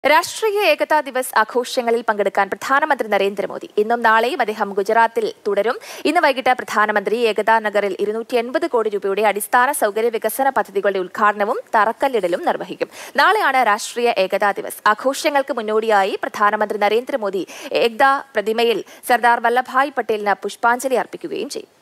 രാഷ്ട്രീയ ഏകതാ ദിവസ് ആഘോഷങ്ങളിൽ പങ്കെടുക്കാൻ പ്രധാനമന്ത്രി നരേന്ദ്രമോദി ഇന്നും നാളെയും അദ്ദേഹം ഗുജറാത്തിൽ തുടരും. ഇന്ന് വൈകിട്ട് പ്രധാനമന്ത്രി ഏകതാ നഗറിൽ 280 കോടി രൂപയുടെ അടിസ്ഥാന സൗകര്യ വികസന പദ്ധതികളുടെ ഉദ്ഘാടനവും തറക്കല്ലിടലും നിർവഹിക്കും. നാളെയാണ് രാഷ്ട്രീയ ഏകതാ ദിവസ്. ആഘോഷങ്ങൾക്ക് മുന്നോടിയായി പ്രധാനമന്ത്രി നരേന്ദ്രമോദി ഏകതാ പ്രതിമയിൽ സർദാർ വല്ലഭായ് പട്ടേലിന് പുഷ്പാഞ്ജലി അർപ്പിക്കുകയും ചെയ്യും.